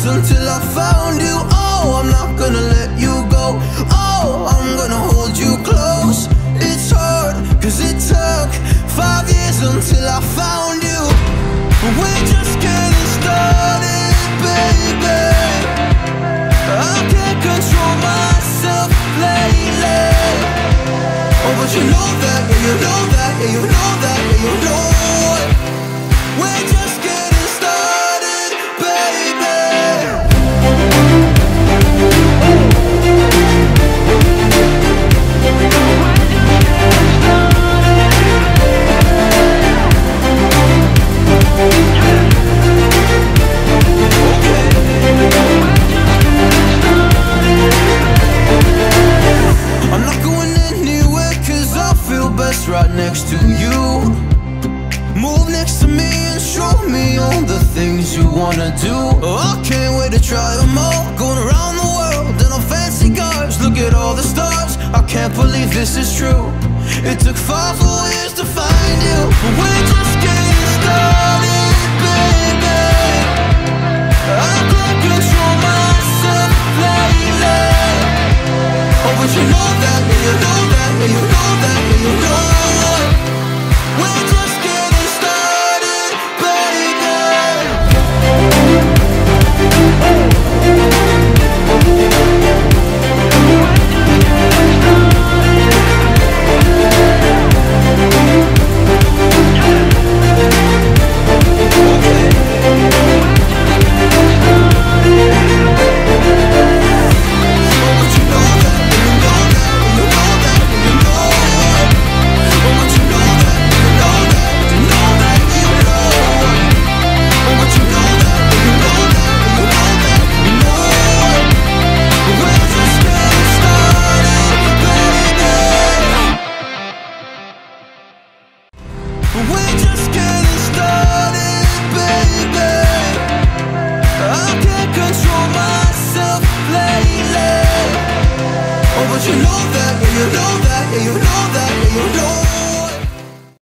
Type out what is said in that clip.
years until I found you. Oh, I'm not gonna let you go. Oh, I'm gonna hold you close. It's hard, cause it took 5 years until I found you. We're just getting started, baby. I can't control myself lately. Oh, but you know that, yeah, you know that, yeah, you know that, yeah, you know it. We're just getting started, baby. I'm not going anywhere cause I feel best right next to you. Move next to me and show me all the things you wanna do. Oh, I can't wait to try them all. Going around the world in on fancy cars. Look at all the stars, I can't believe this is true. It took 5 whole years to find you. We're just getting started.